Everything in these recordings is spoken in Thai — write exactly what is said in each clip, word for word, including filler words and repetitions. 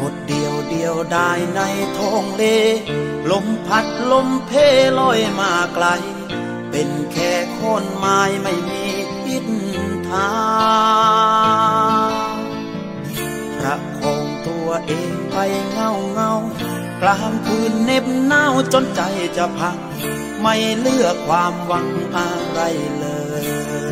ดเดียวเดียวได้ในท้องเลลมพัดลมเพลอยมาไกลเป็นแค่โคนไม้ไม่มีทิศทางประคองตัวเองไปเงาเงากลางคืนเหน็บหนาวจนใจจะพังไม่เหลือความหวังอะไรเลย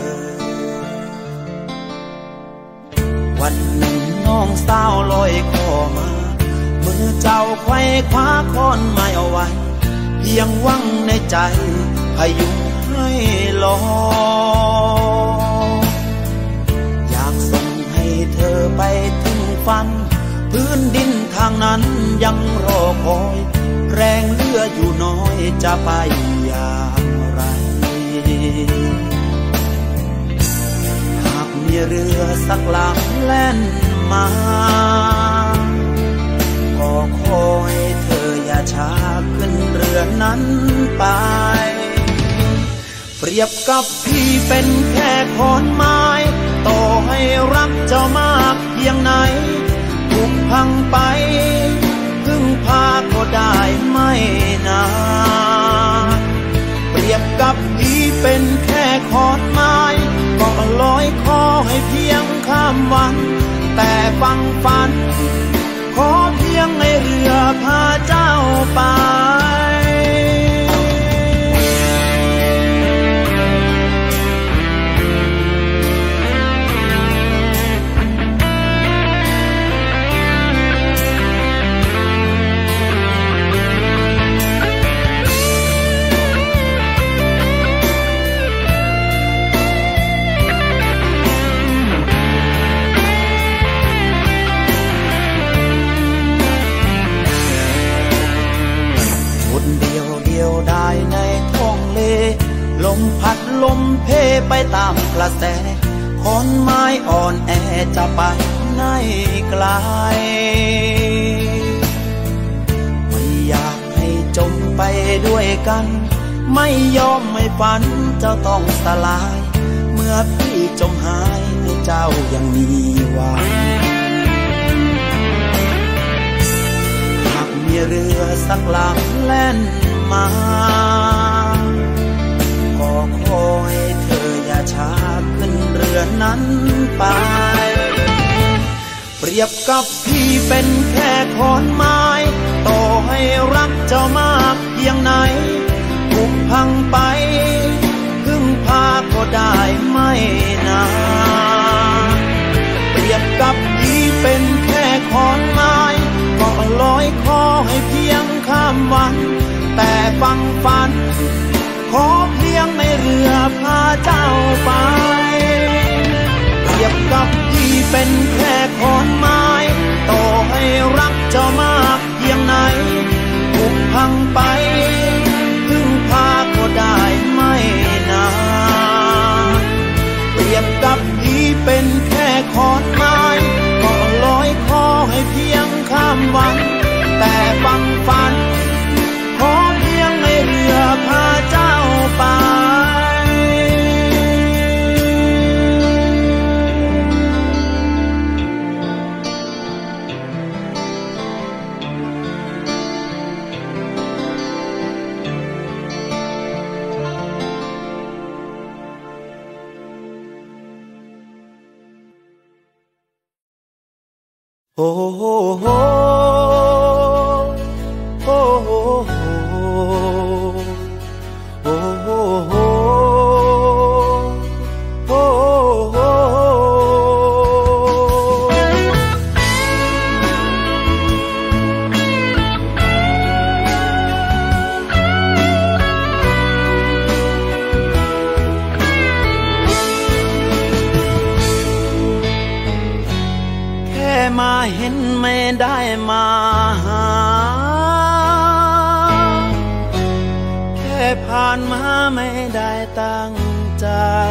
วันหนึ่งน้องสาวลอยคอมามือเจ้าไขว้คว้าค้อนไม้เอาไว้เพียงหวังในใจพยุงให้ลอยอยากส่งให้เธอไปถึงฝันพื้นดินทางนั้นยังรอคอยแรงเหลืออยู่น้อยจะไปอย่างไรหากมีเรือสักลำแล่นมาก็ขอให้เธออย่าช้าขึ้นเรือนั้นไปเปรียบกับพี่เป็นแค่ขอนไม้ต่อให้รักเจ้ามากเพียงไหนถูกพังไปพึ่งพาก็ได้ไม่นานเปรียบกับพี่เป็นแค่ขอนไม้ก็ลอยคอให้เพียงข้ามวันแต่ฟังฝันขอเพียงให้เรือพาเจ้าไปได้ในท้องเลลมพัดลมเพไปตามกระแสขอนไม้อ่อนแอจะไปไหนไกลไม่อยากให้จมไปด้วยกันไม่ยอมไม่ฝันเจ้าต้องสลายเมื่อพี่จมหายให้เจ้ายังมีหวังหากมีเรือสักลำแล่นมาก็ขอให้เธออย่าช้าขึ้นเรือนั้นไปเปรียบกับพี่เป็นแค่ขอนไม้ต่อให้รักเจ้ามากเพียงไหนถูกพังไปพึ่งพาก็ได้ไม่นานเปรียบกับพี่เป็นแค่ขอนไม้ก็ลอยคอให้เพียงข้ามวันแต่ฟังฝันขอเพียงในเรือพาเจ้าไปเปรียบกับพี่เป็นแค่ขอนไม้ต่อให้รักเจ้ามากเพียงไหนถูกพังไปพึ่งพาก็ได้ไม่นานเปรียบกับพี่เป็นแค่ขอนไม้ก็ลอยคอให้เพียงข้ามวันแต่ฟังฝันขอเพียงในเรือพาเจ้าไปโอ้โหโอ้โหโอ้โหโอ้โหแค่มาเห็นไม่ได้มาหาแค่ผ่านมาไม่ได้ตั้งใจ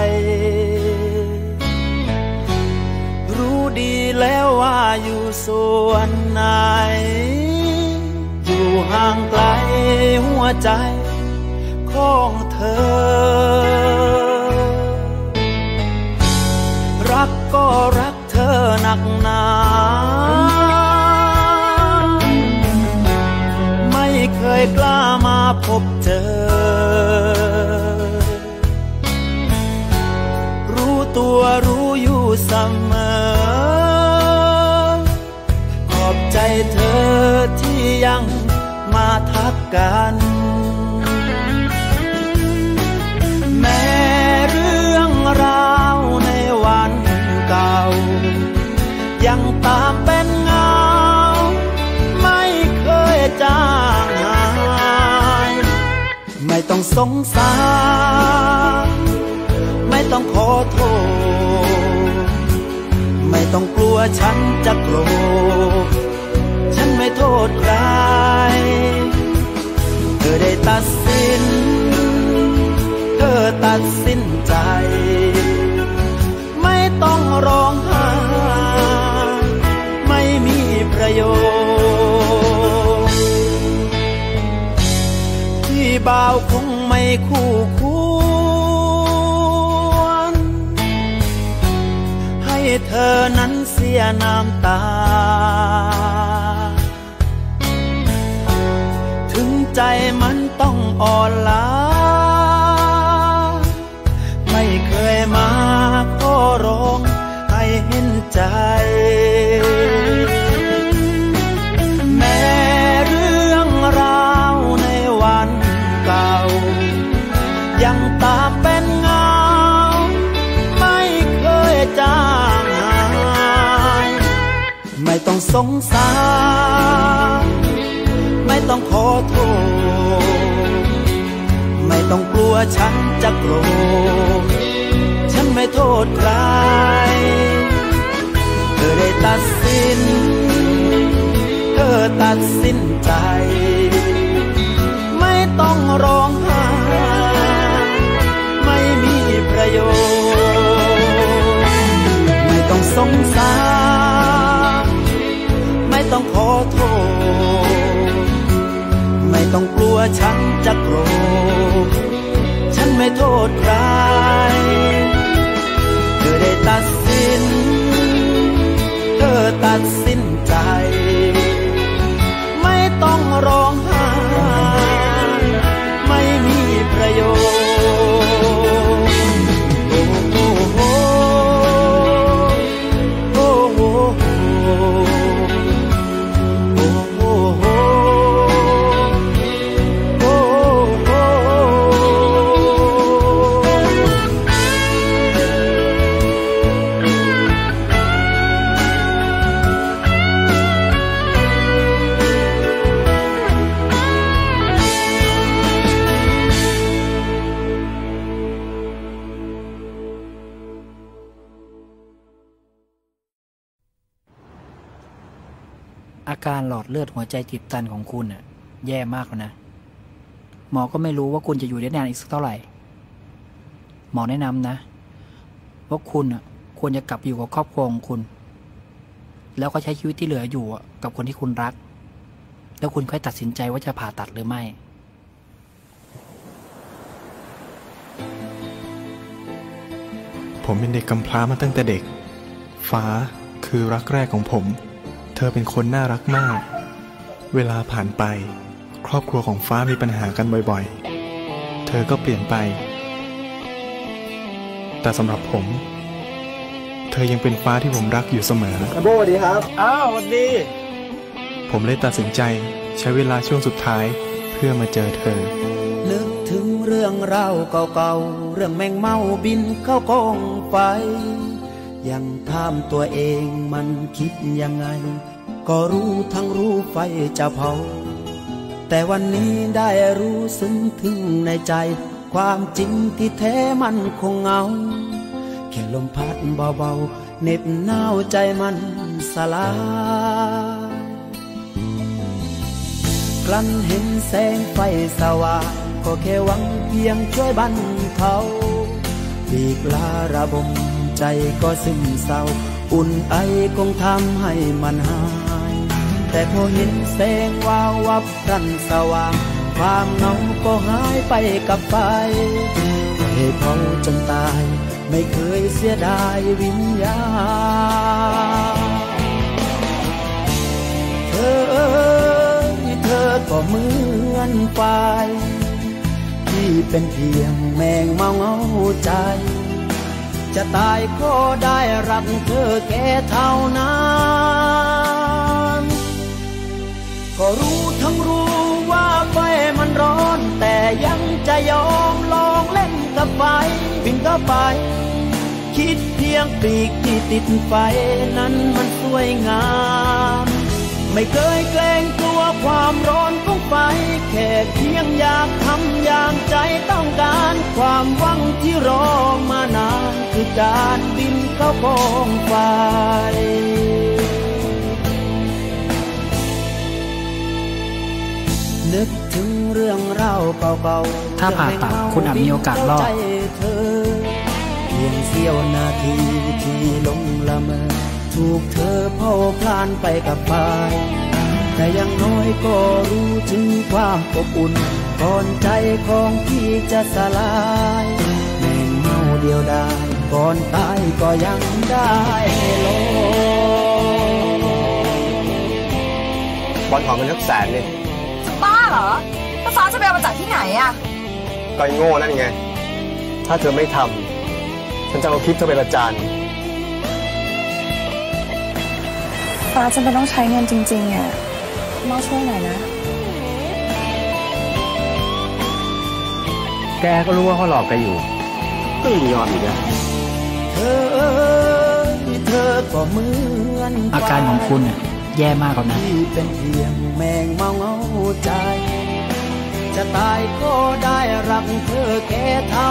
รู้ดีแล้วว่าอยู่ส่วนไหนอยู่ห่างไกลหัวใจของเธอรักก็รักเธอหนักหนายกล้ามาพบเจอรู้ตัวรู้อยู่เสมอขอบใจเธอที่ยังมาทักกันแม้เรื่องราวในวันเก่ายังตามเป็นเงาไม่เคยจางหายไม่ต้องสงสารไม่ต้องขอโทษไม่ต้องกลัวฉันจะโกรธฉันไม่โทษใครเธอได้ตัดสินเธอตัดสินใจไม่ต้องร้องไห้ไม่มีประโยชน์ที่บ่าวคงไม่คู่ควรให้เธอนั้นเสียน้ำตาถึงใจมันต้องอ่อนล้าไม่เคยมาขอร้องให้เห็นใจแม้เรื่องราวในวันเก่ายังตามเป็นเงาไม่เคยจางหายไม่ต้องสงสารไม่ต้องขอโทษไม่ต้องกลัวฉันจะโกรธฉันไม่โทษใครเธอได้ตัดสินเธอตัดสินใจไม่ต้องร้องไห้ไม่มีประโยชน์ไม่ต้องสงสารไม่ต้องขอโทษไม่ต้องกลัวฉันจะโกรธฉันไม่โทษใครเธอได้ตัดสินเธอตัดสินใจไม่ต้องร้องไห้ไม่มีประโยชน์โอ้โอ้โอ้โอ้โอ้อาการหลอดเลือดหัวใจตีบตันของคุณน่ะแย่มากแล้วนะหมอก็ไม่รู้ว่าคุณจะอยู่ได้นานอีกสักเท่าไหร่หมอแนะนำนะว่าคุณน่ะควรจะกลับอยู่กับครอบครัวของคุณแล้วก็ใช้ชีวิตที่เหลืออยู่กับคนที่คุณรักแล้วคุณค่อยตัดสินใจว่าจะผ่าตัดหรือไม่ผมเป็นเด็กกำพร้ามาตั้งแต่เด็กฟ้าคือรักแรกของผมเธอเป็นคนน่ารักมากเวลาผ่านไปครอบครัวของฟ้ามีปัญหากันบ่อยๆเธอก็เปลี่ยนไปแต่สำหรับผมเธอยังเป็นฟ้าที่ผมรักอยู่เสมอโบสวัสดีครับอ้าวสวัสดีผมเลยตัดสินใจใช้เวลาช่วงสุดท้ายเพื่อมาเจอเธอนึกถึงเรื่องราวเก่าๆเรื่องแมงเม่าบินเข้ากองไฟยังถามตัวเองมันคิดยังไงก็รู้ทั้งรู้ไฟจะเผาแต่วันนี้ได้รู้ซึ้งถึงในใจความจริงที่แท้มันคงเหงาแค่ลมพัดเบาๆเหน็บหนาวใจมันสลายกลั้นเห็นแสงไฟสว่างก็แค่หวังเพียงช่วยบรรเทาปีกลาระบมใจก็ซึมเศร้าอุ่นไอคงทำให้มันหายแต่พอเห็นแสงวาววับพลันสว่างความเหงาก็หายไปกับไฟให้เผาจนตายไม่เคยเสียดายวิญญาณเธอเธอก็เหมือนไฟที่เป็นเพียงแมงเมาเงาใจจะตายก็ได้รักเธอแค่เท่านั้นก็รู้ทั้งรู้ว่าไฟมันร้อนแต่ยังจะยอมลองเล่นกับไฟบินเข้าไปคิดเพียงปีกที่ติดไฟนั้นมันสวยงามไม่เคยเกรงกลัวความร้อนของไฟแค่เพียงอยากทำอย่างใจต้องการความหวังที่รอมานานคือการบินเข้ากองไฟนึกถึงเรื่องราวเก่าๆถ้าผ่าตัดคุณอาจมีโอกาสรอดเพียงเสี้ยวนาทีที่ลงละเมอถูกเธอเผาพลานไปกับไฟแต่ยังน้อยก็รู้ถึงความอบอุ่นก่อนใจของพี่จะสลายแม่งเมาเดียวดายก่อนตายก็ยังได้ลงบอลถอนเงินสักแสนนี่บ้าเหรอแล้วฟ้าจะไปเอามาจากที่ไหนอะก็ไอ้โง่นั่นไงถ้าเธอไม่ทำฉันจะเอาคลิปเธอไปประจานฟ้าจะไม่ต้องใช้เงินจริงๆอ่ะน้องช่วยหน่อยนะแกก็รู้ว่าเขาหลอกแกอยู่ก็ยังยอมอีกนะเธอเธอก็เหมือนอาการของคุณเนี่ยแย่มากแล้วนะที่เป็นเพียงแมงเมาเงาใจจะตายก็ได้รักเธอแค่เท่า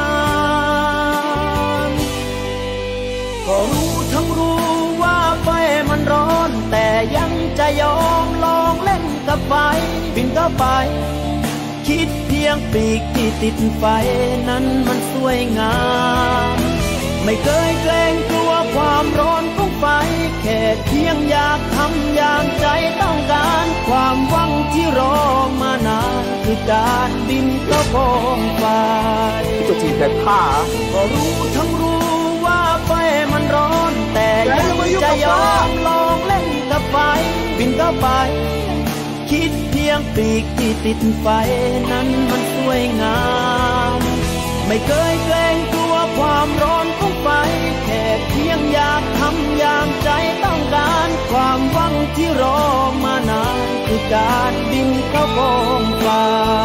นั้นก็รู้ทั้งรู้ว่าไฟมันร้อนแต่ยังจะยอมลองเล่นกับไฟบินเข้าไปคิดเพียงปีกที่ติดไฟนั้นมันสวยงามไม่เคยเกรงกลัวความร้อนของไฟแค่เพียงอยากทำอย่างใจต้องการความหวังที่รอมานานคือการบินเข้ากองไฟจะจีบแต่ผ้าก็รู้ทั้งรู้ว่าไฟมันร้อนแต่ยังจะยอมลองเล่นกับไฟบินเข้าไปคิดเพียงปีกที่ติดไฟนั้นมันสวยงามไม่เคยเกรงกลัวความร้อนของไฟแค่เพียงอยากทำอย่างใจต้องการความหวังที่รอมานานคือการบินเข้ากองไฟ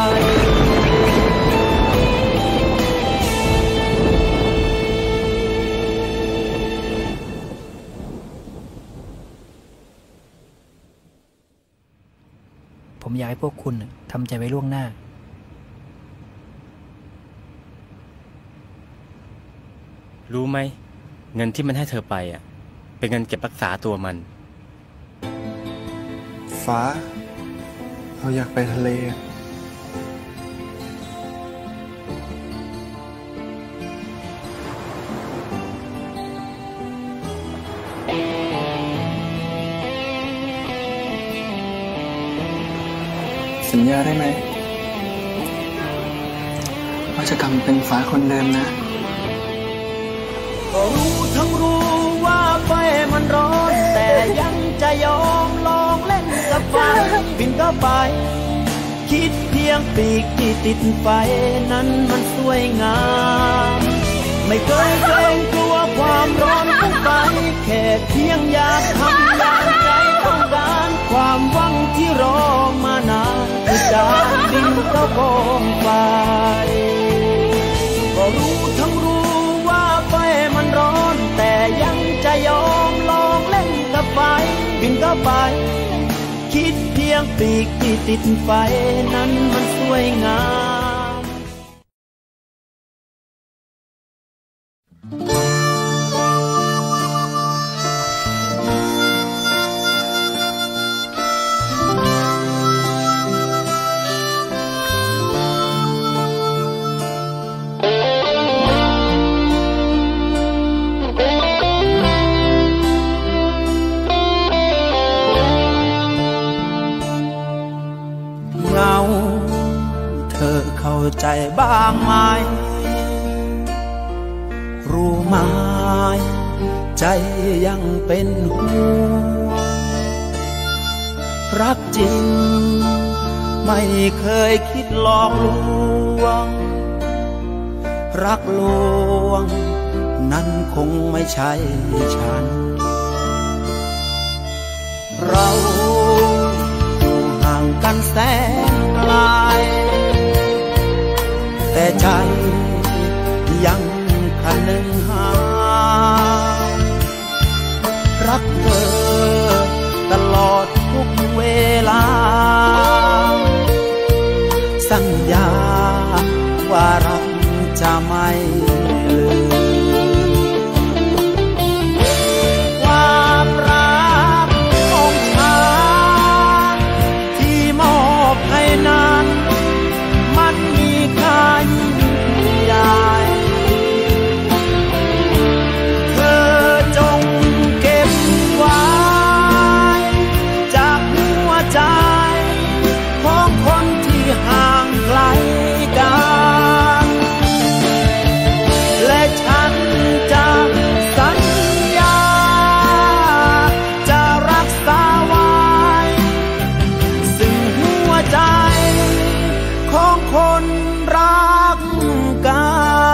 ผมอยากให้พวกคุณทำใจไว้ล่วงหน้ารู้ไหมเงินที่มันให้เธอไปอ่ะเป็นเงินเก็บรักษาตัวมันฟ้าเราอยากไปทะเลสัญญาได้ไหมว่าจะกลับเป็นฟ้าคนเดิมนะก็รู้ทั้งรู้ว่าไฟมันร้อนแต่ยังจะยอมลองเล่นกับไฟบินเข้าไปคิดเพียงปีกที่ติดไฟนั้นมันสวยงามไม่เคยเกรงกลัวความร้อนของไฟแค่เพียงอยากทำอย่างใจต้องการความหวังที่รอมานานคือการบินเข้ากองไฟก็รู้ทั้งรู้ว่าไฟมันร้อนแต่ยังจะยอมลองเล่นกับไฟบินเข้าไปคิดเพียงปีกที่ติดไฟนั้นมันสวยงามเข้าใจบ้างไหมรู้ไหมใจยังเป็นห่วงรักจริงไม่เคยคิดหลอกลวงรักลวงนั้นคงไม่ใช่ฉันเราอยู่ห่างกันแสนไกลแต่ใจยังคันหนึ่งหารักเธอตลอดทุกเวลาสัญญาว่ารักจะไม่ลืมความรักของฉันที่มอบให้นั้นมันมีค่ายิ่งใหญ่เธอจงเก็บไว้จากหัวใจของคนที่ห่างไกลกันและฉันจะสัญญาจะรักษาไว้ซึ่งหัวใจของคนรักกัน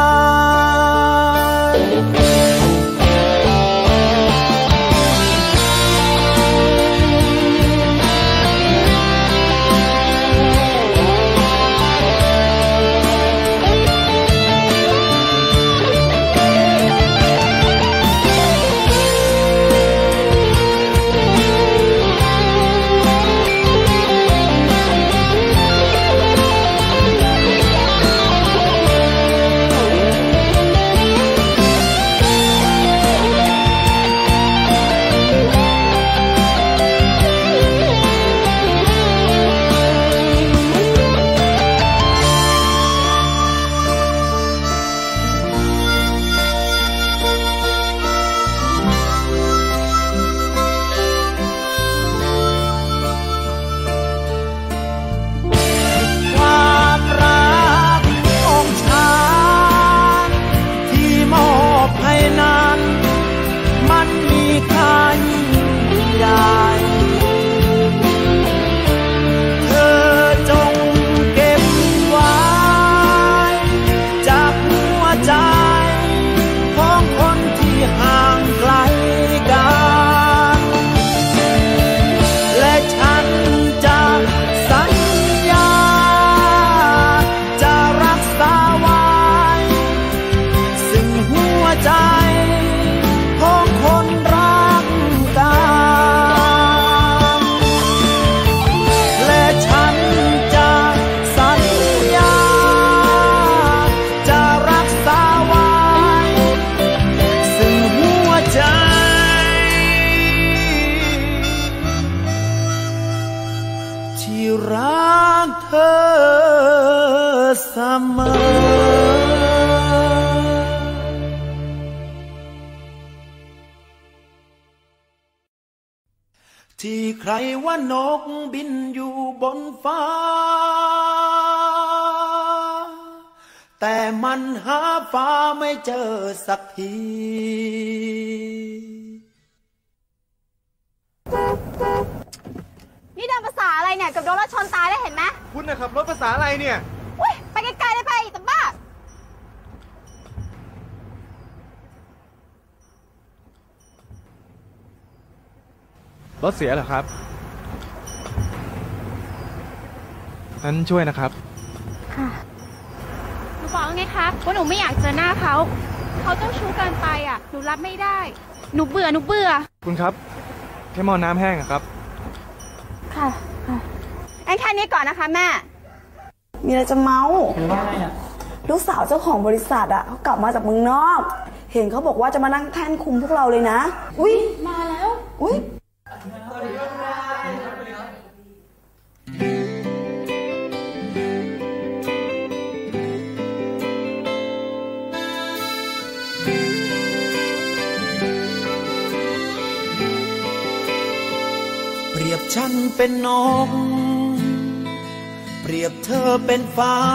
ที่ใครว่านกบินอยู่บนฟ้าแต่มันหาฟ้าไม่เจอสักทีนี่เดินภาษาอะไรเนี่ยกับโดนรถชนตายได้เห็นไหมคุณนะครับรถภาษาอะไรเนี่ยอุ้ยไปไกลๆเลยไปตะบ้ารถเสียเหรอครับงั้นช่วยนะครับค่ะหนูบอกไงคะว่าหนูไม่อยากเจอหน้าเขาเขาเจ้าชู้เกินไปอ่ะหนูรับไม่ได้หนูเบื่อหนูเบื่อคุณครับแค่หม้อน้ำแห้งอะครับค่ะค่ะงั้นแค่นี้ก่อนนะคะแม่มีอะไรจะเมาหรือว่าอะไรอ่ะลูกสาวเจ้าของบริษัทอ่ะเขากลับมาจากเมืองนอกเห็นเขาบอกว่าจะมานั่งแท่นคุมพวกเราเลยนะอุ้ยมาแล้วอุ้ยเปรียบฉันเป็นนกเปรียบเธอเป็นฟ้า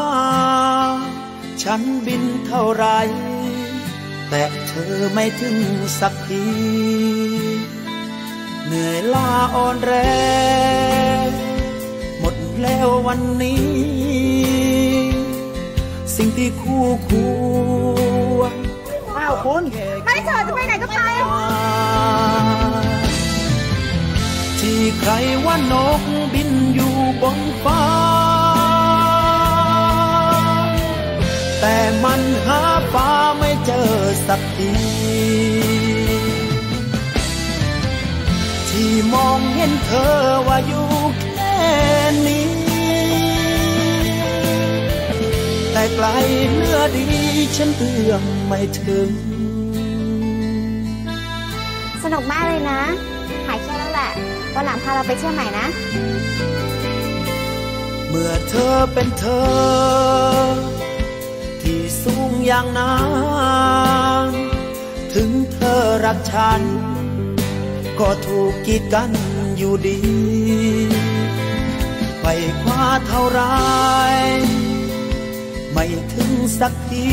ฉันบินเท่าไรแต่เธอไม่ถึงสักทีเหนื่อยล้าอ่อนแรงหมดแล้ววันนี้สิ่งที่คู่ควรอ้าวคุณไม่เธอจะไปไหนก็ไปที่ใครว่านกบินอยู่บนฟ้าแต่มันหาฟ้าไม่เจอสักทีที่มองเห็นเธอว่าอยู่แค่นี้แต่ไกลเนื้อดีฉันเอื้อมไม่ถึงสนุกมากเลยนะหายเครียดแล้วแหละวันหลังพาเราไปเที่ยวใหม่นะเมื่อเธอเป็นเธอที่สูงอย่างนั้นถึงเธอรักฉันก็ถูกกีดกันอยู่ดีไปคว้าเท่าไรไม่ถึงสักที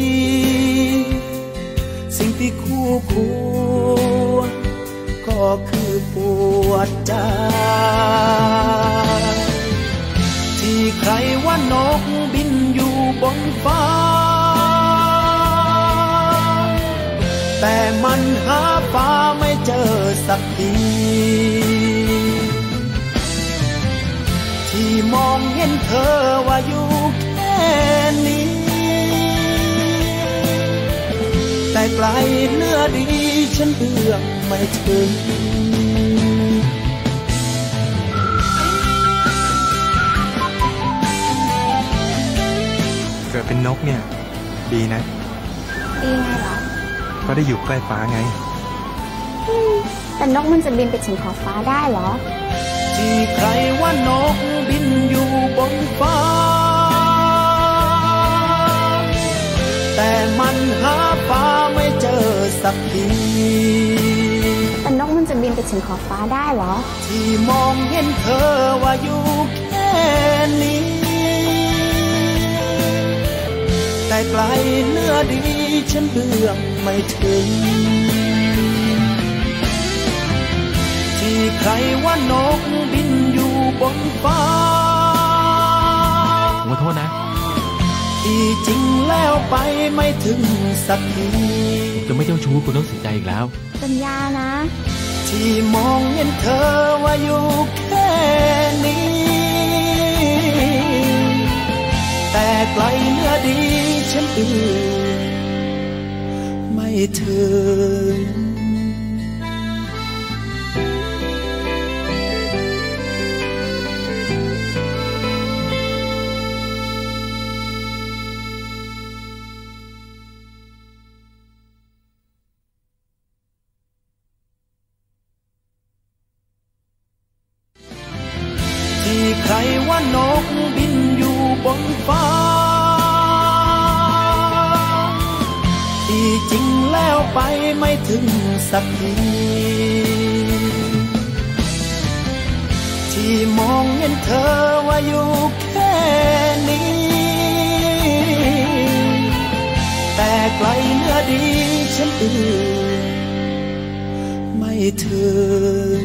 สิ่งที่คู่ควรก็คือปวดใจที่ใครว่านกบินอยู่บนฟ้าแต่มันหาฟ้าไม่เจอสักทีที่มองเห็นเธอว่าอยู่แค่นี้แต่ไกลเนื้อดีฉันเอื้อมไม่ถึงเกิดเป็นนกเนี่ยดีนะดีไงเหรอก็ได้อยู่ใกล้ฟ้าไงแต่นกมันจะบินไปถึงขอบฟ้าได้เหรอที่ใครว่านกบินอยู่บนฟ้าแต่มันหาฟ้าไม่เจอสักทีแต่นกมันจะบินไปถึงขอบฟ้าได้เหรอที่มองเห็นเธอว่าอยู่แค่นี้แต่ไกลเนื้อดีฉันเอื้อมไม่ถึงที่ใครว่านกบินอยู่บนฟ้าขอโทษนะที่จริงแล้วไปไม่ถึงสักทีจะไม่เจ้าชู้คุณต้องเสียใจอีกแล้วสัญญานะที่มองเห็นเธอว่าอยู่แค่นี้แต่ไกลเนื้อดีฉันเอื้อมไม่ถึงที่ใครว่านกบินอยู่บนฟ้าที่จริงแล้วไปไม่ถึงสักทีที่มองเห็นเธอว่าอยู่แค่นี้แต่ไกลเนื้อดีฉันเอื้อมไม่ถึง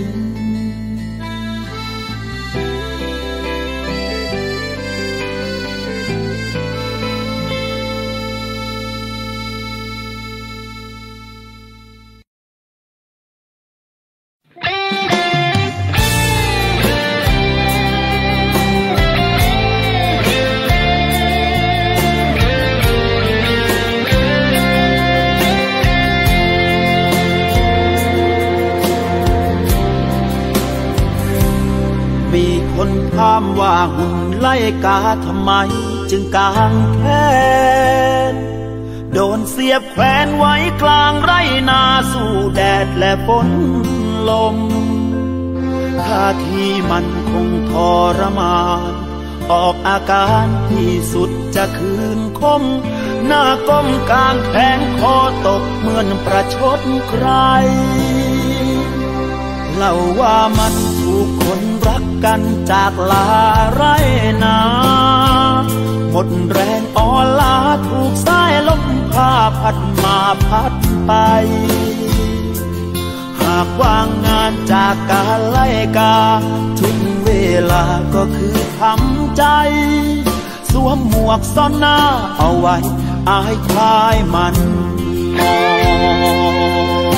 ถามว่าหุ่นไล่กาทำไมจึงกางแขนโดนเสียบแขวนไว้กลางไรนาสู้แดดและฝนลมท่าทีมันคงทรมานออกอาการที่สุดจะคืนคมหน้าก้มกลางแขนคอตกเหมือนประชดใครเล่าว่ามันถูกคนรักกันจากลาไรนาหมดแรงอ่อนล้าถูกสายลมพาพัดมาพัดไปหากว่างงานจากการไล่กาทุกเวลาก็คือทำใจสวมหมวกซ่อนหน้าเอาไว้อายคลายมันมอง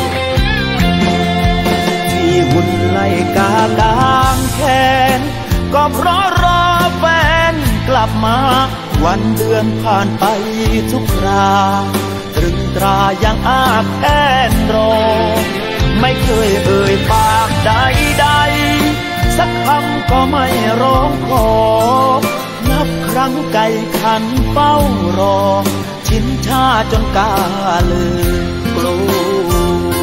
ที่หุ่นไล่กากางแขนก็เพราะรอแฟนกลับมาวันเดือนผ่านไปทุกคราตรึงตรายังอาบแอนรอไม่เคยเอ่ยปากใดๆสักคำก็ไม่ร้องขอนับครั้งไก่ขันเฝ้ารอชินชาจนกาลืมกลัว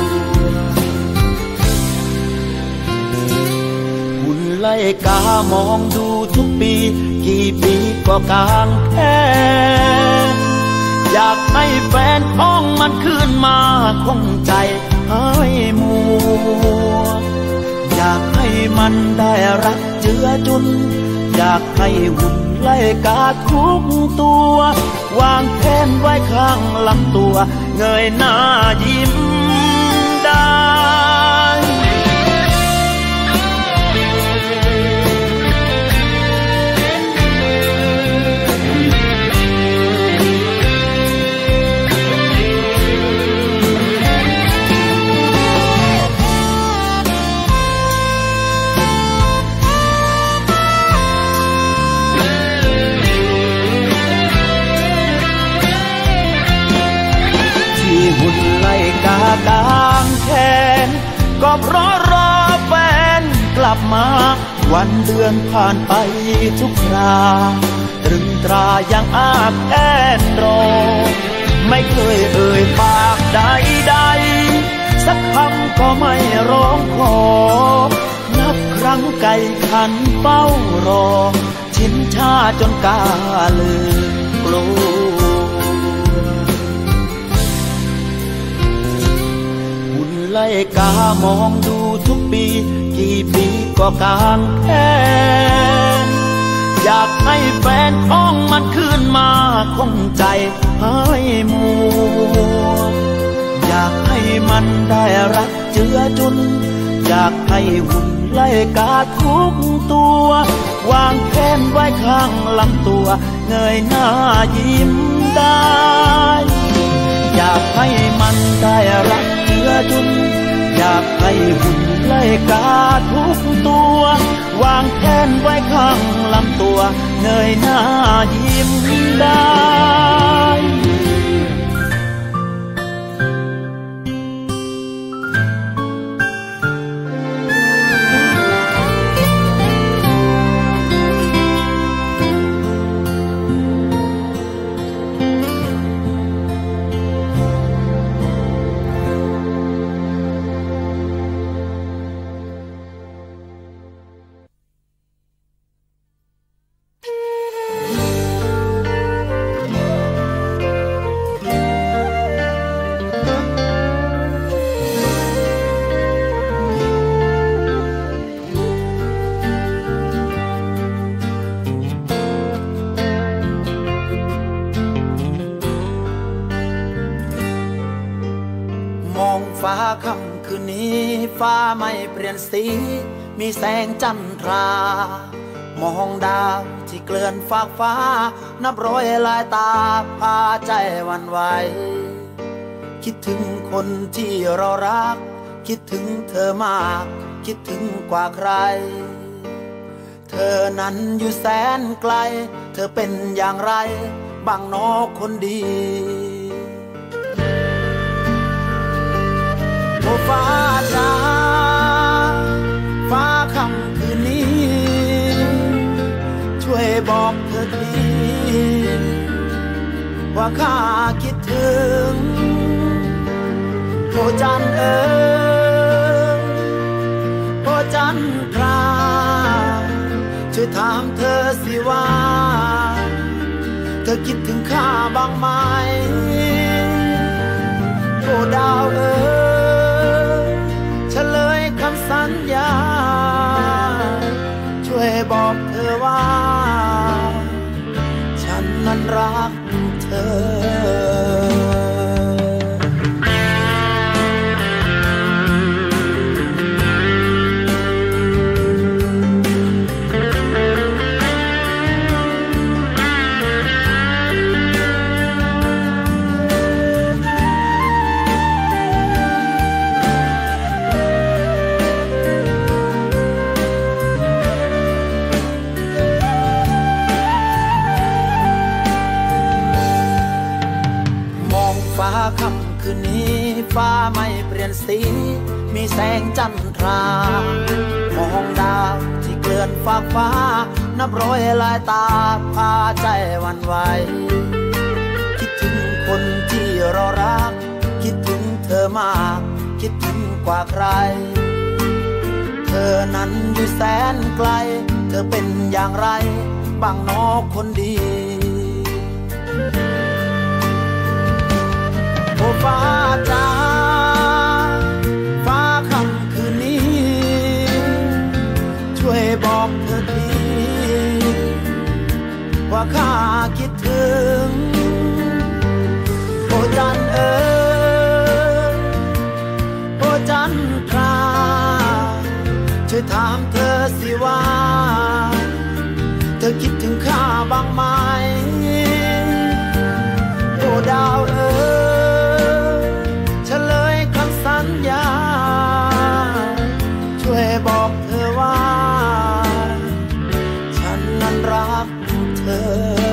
หุ่นไล่กามองดูทุกปีกี่ปีก็กางแขนอยากให้แฟนของมันขึ้นมาคงใจให้มัวอยากให้มันได้รักเจือจุนอยากให้หุ่นไล่กาทุกตัววางแขนไว้ข้างลำตัวเงยหน้ายิ้มได้หุ่นไล่กากางแขนก็เพราะรอแฟนกลับมาวันเดือนผ่านไปทุกคราตรึงตรายังอาบแอนรอไม่เคยเอ่ยปากใดๆสักคำก็ไม่ร้องขอนับครั้งไก่ขันเฝ้ารอชินชาจนกาลืมกลัวไล่กามองดูทุกปีกี่ปีก็กางแขนอยากให้แฟนของมันขึ้นมาคงใจให้มัวอยากให้มันได้รักเจือจุนอยากให้หุ่นไล่กาทุกตัววางแขนไว้ข้างลำตัวเงยหน้ายิ้มได้อยากให้มันได้รักเจือจุนอยากให้หุ่นไล่กาทุกตัววางแขนไว้ข้างลำตัวเงยหน้ายิ้มได้ฟ้าค่ำคืนนี้ฟ้าไม่เปลี่ยนสีมีแสงจันทรามองดาวที่เกลื่อนฟากฟ้านับร้อยลายตาพาใจหวั่นไหวคิดถึงคนที่เรารักคิดถึงเธอมากคิดถึงกว่าใครเธอนั้นอยู่แสนไกลเธอเป็นอย่างไรบ้างน้อคนดีโอ้ฟ้าจ้าฟ้าค่ำคืนนี้ช่วยบอกเธอทีว่าข้าคิดถึงโอ้จันเอ๋ยโอ้จันทราช่วยถามเธอสิว่าเธอคิดถึงข้าบ้างไหมโอ้ดาวเอ๋ยเฉลยคำสัญญาช่วยบอกเธอว่าฉันนั้นรักเธอยนสีมีแสงจันทรามองดาวที่เกลื่อนฟากฟ้านับร้อยลายตาพาใจหวั่นไหวคิดถึงคนที่เรารักคิดถึงเธอมากคิดถึงกว่าใครเธอนั้นอยู่แสนไกลเธอเป็นอย่างไรบ้างน้อคนดีโอ้ฟ้าจ้าฟ้าค่ำคืนนี้ช่วยบอกเธอทีว่าข้าคิดถึงโอ้จันเอ๋ยโอ้จันทราช่วยถามเธอสิว่าเธอคิดถึงข้าบ้างไหมโอ้ดาวเอ๋ยเฉลยคำสัญญาช่วยบอกเธอว่าฉันนั้นรักเธอ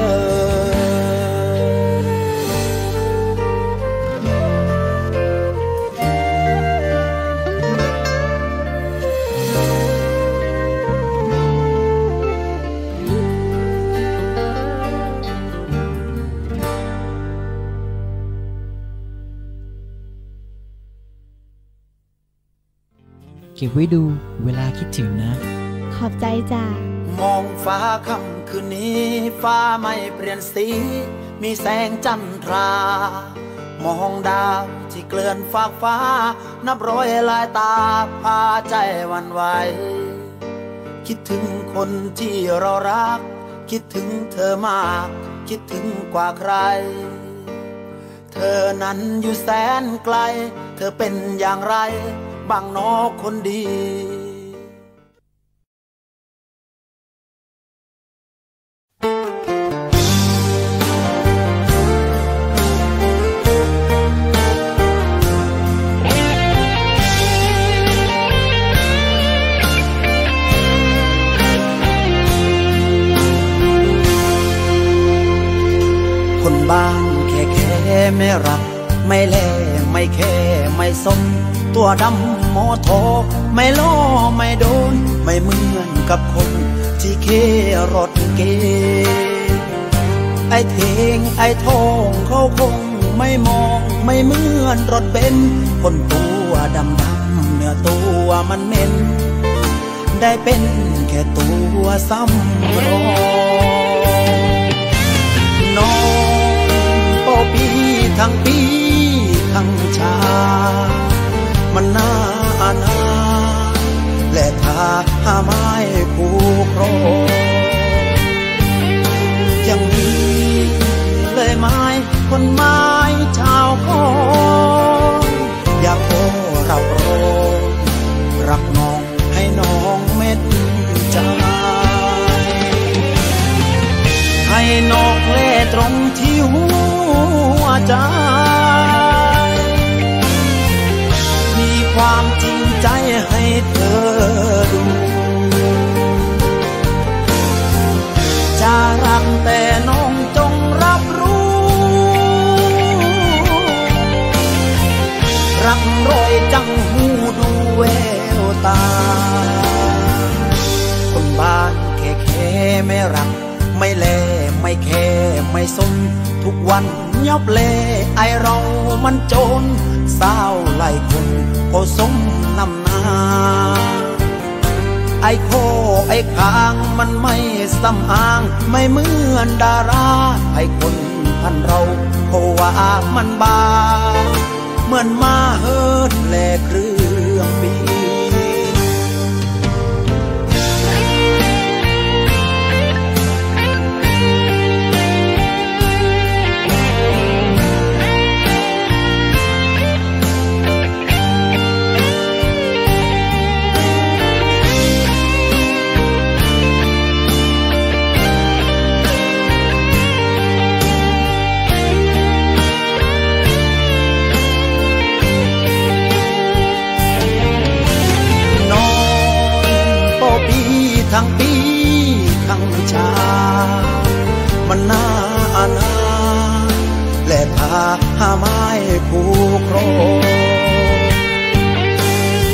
เก็บไว้ดูเวลาคิดถึงนะขอบใจจ้ะมองฟ้าค่ำคืนนี้ฟ้าไม่เปลี่ยนสีมีแสงจันทรามองดาวที่เกลื่อนฟากฟ้านับร้อยลายตาพาใจหวั่นไหวคิดถึงคนที่เรารักคิดถึงเธอมากคิดถึงกว่าใครเธอนั้นอยู่แสนไกลเธอเป็นอย่างไรบ้างน้อคนดีคนบ้านแค่แค่ไม่รักไม่แลไม่แค่ไม่สมตัวดำโมโทไม่ล้อไม่โดนไม่เหมือนกับคนที่เครถเกไอ้เทงไอ้ทองเขาคงไม่มองไม่เหมือนรถเบนซ์คนตัวดำดำเนื้อตัวมันเหม็นได้เป็นแค่ตัวซ้ำรองน้องโปปีทั้งปีทั้งชามันน่าอาณาและถ้าหาไม้ผูกครองยังดีเลยไม้คนไม้ชาวคองอยากโอ้รับรองรักน้องให้น้องเม็ดใจให้น้องเล่ตรงที่หัวใจความจริงใจให้เธอดูจะรักแต่น้องจงรับรู้รักรอยจังหูดูแววตาคนบ้านแค่แค่ไม่รักไม่แลไม่แค่ไม่สนทุกวันยับเล่ไอเรามันโจรสาวไล่คนโคสมนำนาไอโคไอคางมันไม่สำอางไม่เหมือนดาราไอคนพันเราโคว่ามันบาเหมือนมาเฮิร์ดแลเครื่องบินทั้งปีทั้งชามันน่าอาณาและพาหาไม้ผูกครอง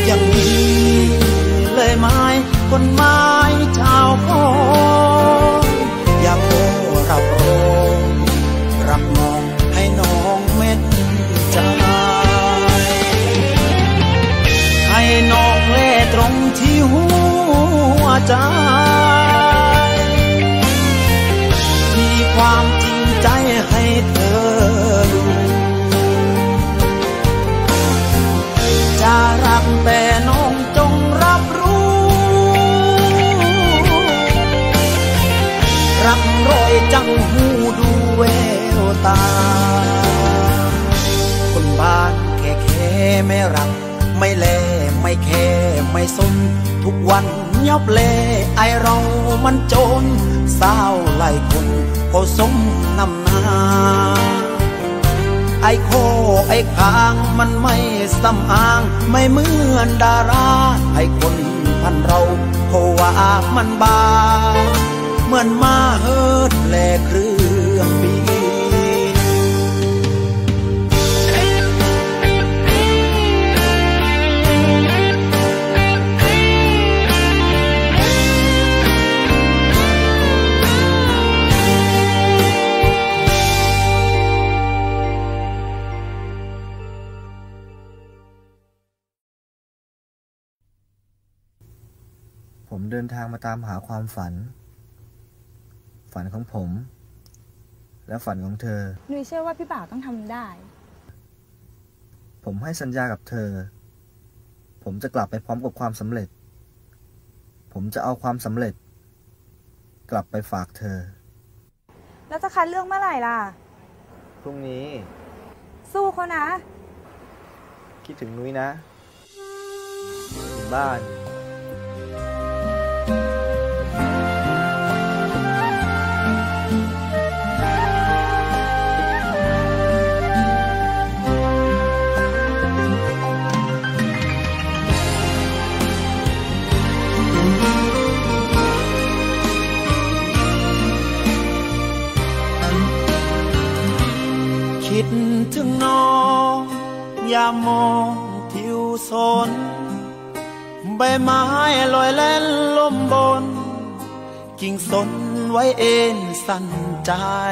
อย่างนี้เลยไหมคนไม้ชาวโพอยากโอ้รับโองรักน้องให้น้องเม็ดใจให้น้องเล่ตรงที่หัวใจมีความจริงใจให้เธอดูจะรักแต่น้องจงรับรู้รักรอยจังหูดูแววตาคนบ้านแค่แค่ไม่รักไม่แลไม่แค่ไม่สนทุกวันยับเล่ไอเรามันโจรสาวไล่คนก็สมนำหน้าไอโคไอคางมันไม่สำอางไม่เหมือนดาราไอคนพันเราเพราะว่ามันบาเหมือนมาเฮิดแลเครื่องบินผมเดินทางมาตามหาความฝันฝันของผมและฝันของเธอหนูเชื่อว่าพี่บ่าวต้องทำได้ผมให้สัญญากับเธอผมจะกลับไปพร้อมกับความสำเร็จผมจะเอาความสำเร็จกลับไปฝากเธอแล้วจะคัดเลือกเมื่อไหร่ล่ะพรุ่งนี้สู้เขานะคิดถึงนุ้ยนะถึงบ้านคิดถึงน้องยามมองทิวสนใบไม้ลอยเล่นลมบนกิ่งสนไว้เอ็นสั่นใจ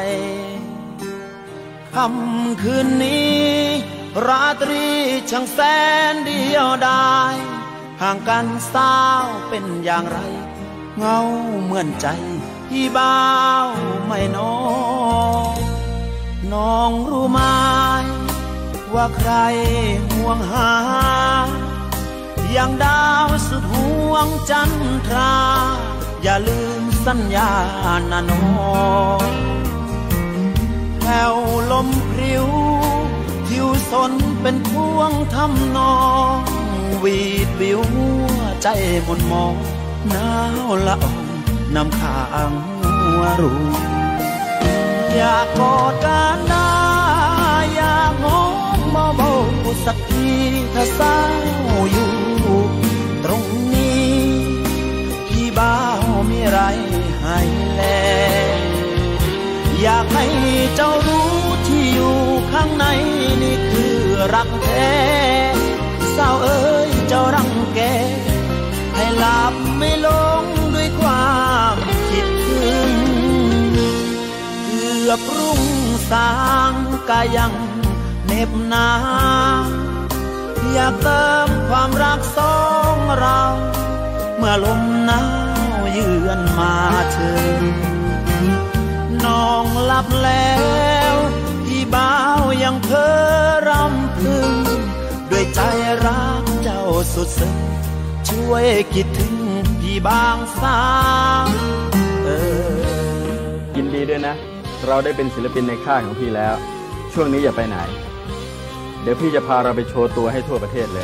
ค่ำคืนนี้ราตรีช่างแสนเดียวดายห่างกันสาวเป็นอย่างไรเงาเหมือนใจพี่บ่าวไม่น้องน้องรู้ไหมว่าใครห่วงหาอย่างดาวสุดห่วงจันทราอย่าลืมสัญญานะน้องแผ่วลมพริ้วทิวสนเป็นพวงทำนองวีดวิวใจหม่นมองหนาวละอองน้ำค้างหัวรูอยากกอดกันได้อยากงงมาเบาสักทีถ้าเศร้าอยู่ตรงนี้พี่บ่าวมีไรให้แลอยากให้เจ้ารู้ที่อยู่ข้างในนี่คือรักแท้สาวเอ๋ยเจ้ารังแกให้หลับไม่ลงด้วยความคิดถึงเกือบรุ่งสางกายังเหน็บหนาอยากเติมความรักสองเราเมื่อลมหนาวเยือนมาถึงน้องหลับแล้วพี่บ่าวยังเพ้อรำพึงด้วยใจรักเจ้าสุดซึ้งช่วยคิดถึงพี่บางสาวเออยินดีด้วยนะเราได้เป็นศิลปินในค่ายของพี่แล้วช่วงนี้อย่าไปไหนเดี๋ยวพี่จะพาเราไปโชว์ตัวให้ทั่วประเทศเลย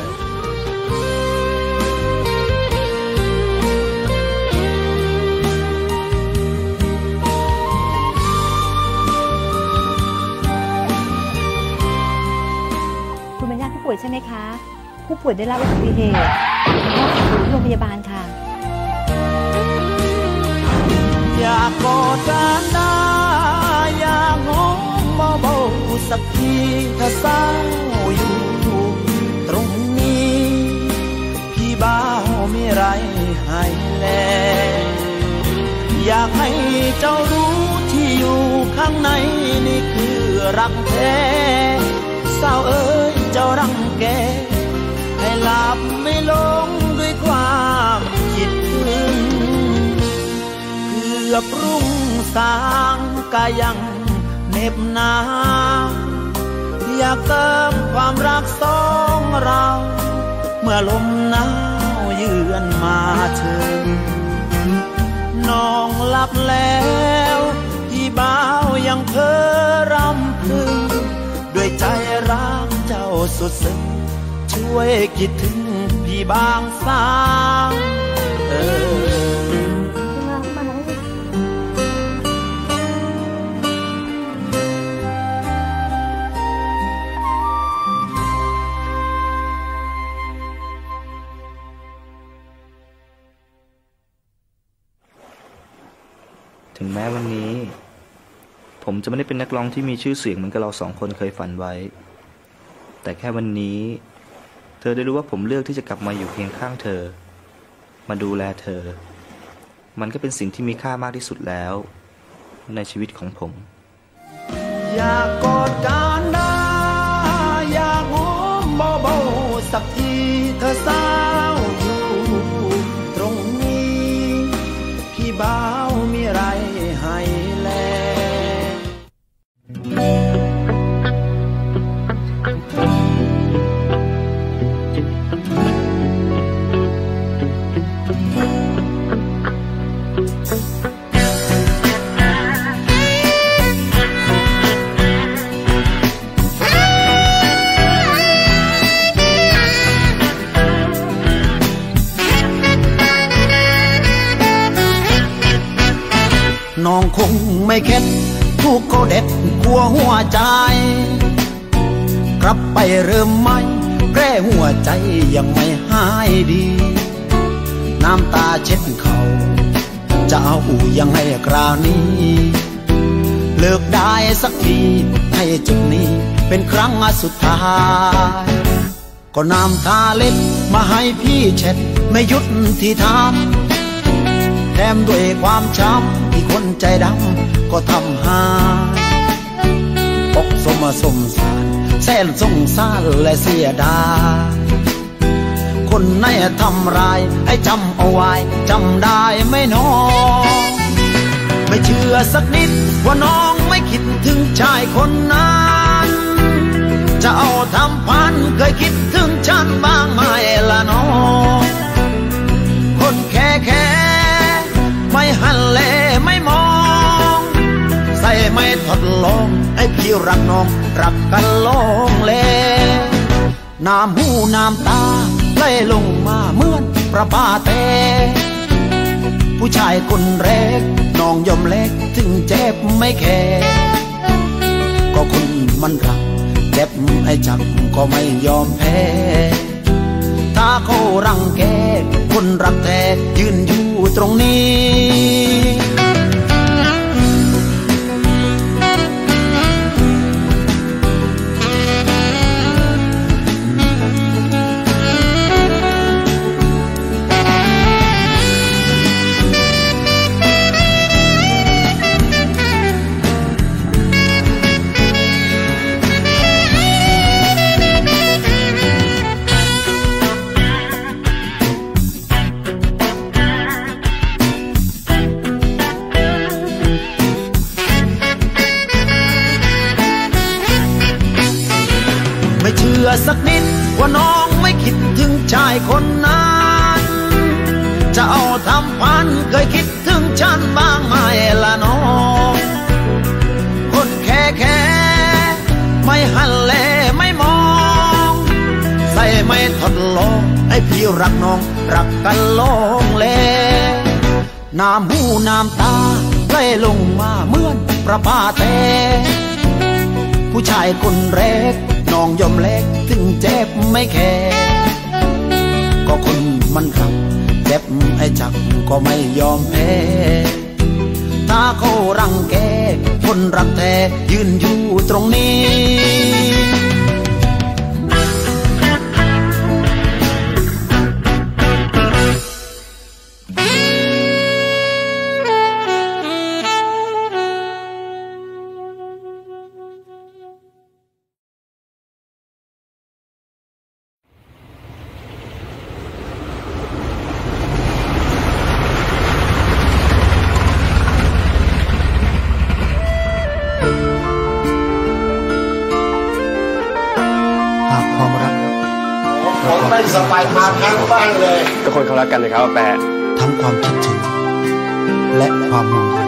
คุณเป็นญาติผู้ป่วยใช่ไหมคะผู้ป่วยได้รับอุบัติเหตุที่โรงพยาบาลค่ะอยากกอดกันได้อยากงงมาเบาสักทีถ้าเศร้าอยู่ตรงนี้ไรให้แลอยากให้เจ้ารู้ที่อยู่ข้างในนี่คือรักแท้สาวเอ๋ยเจ้ารังแกให้หลับไม่ลงด้วยความคิดถึงเกือบรุ่งสางก็ยังเหน็บหนาวอยากเติมความรักสองเราเมื่อลมหนาวเยือนมาถึงน้องหลับแล้วพี่บ่าวยังเพ้อรำพึงด้วยใจรักเจ้าสุดซึ้งช่วยคิดถึงพี่บางสาวเออถึงแม้วันนี้ผมจะไม่ได้เป็นนักร้องที่มีชื่อเสียงเหมือนกับเราสองคนเคยฝันไว้แต่แค่วันนี้เธอได้รู้ว่าผมเลือกที่จะกลับมาอยู่เคียงข้างเธอมาดูแลเธอมันก็เป็นสิ่งที่มีค่ามากที่สุดแล้วในชีวิตของผมอยากกอดกันได้อยากหอมเบาๆสักทีเธอสาวอยู่ตรงนี้พี่บ่าวมีไรให้แลน้องคงไม่เข็ดถูกเขาเด็ดขัวหัวใจกลับไปเริ่มใหม่แก้หัวใจยังไม่หายดีน้ำตาเช็ดเขาจะเอายังไงคราวนี้เลิกได้สักทีให้จุดนี้เป็นครั้งสุดท้ายก็น้ำตาเล็ดมาให้พี่เช็ดไม่หยุดที่ทำแถมด้วยความช้ำที่คนใจดำก็ทำหายอกสมสมสารแสนสงสารและเสียดายคนไหนทำร้ายให้จำเอาไว้จำได้ไม่น้องไม่เชื่อสักนิดว่าน้องไม่คิดถึงชายคนนั้นจะเอาทำพันเคยคิดถึงฉันบ้างไหมล่ะน้องคนแค่แค่ไม่หันเลไม่มองใส่ไม่ทดลองให้พี่รักน้องรักกันลองเลน้ำหูน้ำตาไหลลงมาเหมือนประปาเตผู้ชายคนแรกน้องยอมเล็กถึงเจ็บไม่แค่ก็คนมันรักเจ็บให้จับก็ไม่ยอมแพ้ถ้าเขารังแกคนรักแท้ยืนอยู่ตรงนี้ไม่เชื่อสักนิดว่าน้องไม่คิดถึงชายคนนั้นจะเอาทำพันเคยคิดถึงฉันบ้างไหมล่ะน้องคนแค่แค่ไม่หันแลไม่มองใส่ไม่ทดลองให้พี่รักน้องรักกันลองเลน้ำหูน้ำตาไหลลงมาเหมือนประปาเตผู้ชายคนแรกน้องยอมเล็กถึงเจ็บไม่แค่ก็คนมันรักเจ็บให้จับก็ไม่ยอมแพ้ถ้าเขารังแกคนรักแท้ยืนอยู่ตรงนี้ยสบายมาทั้งบ้านเลยก็คนเขารักกันเลยครับแปะทั้งความคิดถึงและความห่วงใย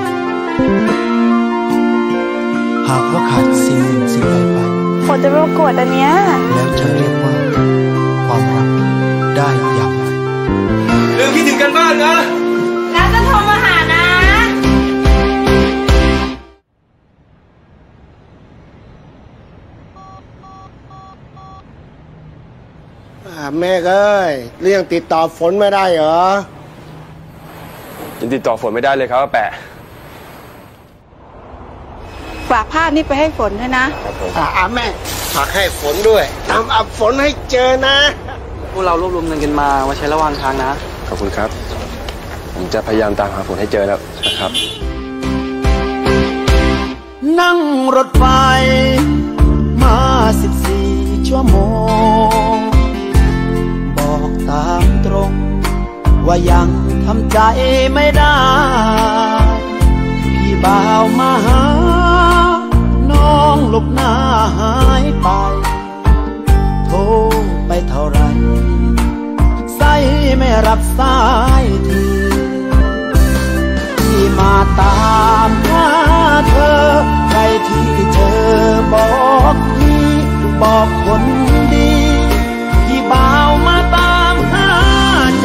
หากว่าขาดสิ่งหนึ่งสิ่งใดไปฝนจะไม่โกรธอันเนี้ยแล้วจะเรียกว่าความรักได้อย่างไรเรื่องคิดถึงกันบ้างนะแล้วจะโทรมาหานะแม่เอ้ยเรื่องติดต่อฝนไม่ได้เหรอยังติดต่อฝนไม่ได้เลยครับแปะฝากภาพนี้ไปให้ฝนด้วยนะครับผมอ่าแม่ฝากให้ฝนด้วยตามอับฝนให้เจอนะพวกเรารวบรวมเงินกันมามาใช้ระหว่างทางนะขอบคุณครับผมจะพยายามตามหาฝนให้เจอแล้วนะครับนั่งรถไฟมาสิบสี่ชั่วโมงบอกตามตรงว่ายังทำใจไม่ได้พี่บ่าวมาหาน้องหลบหน้าหายไปโทรไปเท่าไรใส่ไม่รับสายทีที่มาตามหาเธอใครที่เจอบอกพี่บอกคนดีที่บ่าวมาตามหาใจ